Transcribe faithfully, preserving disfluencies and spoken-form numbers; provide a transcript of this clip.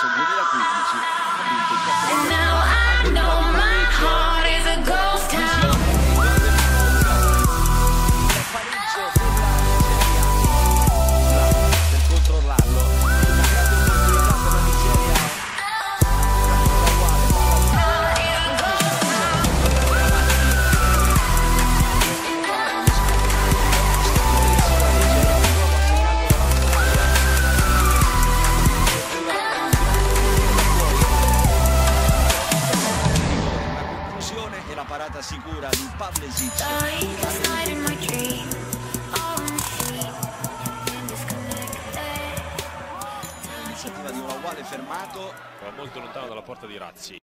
marzo duemilaquindici ha vinto il And now I know my heart is a ghost town. per controllarlo. Una grande opportunità per la Nigeria. E la parata sicura di Pavlesic. L'iniziativa di un Awale fermato. Molto lontano dalla porta di Razzi.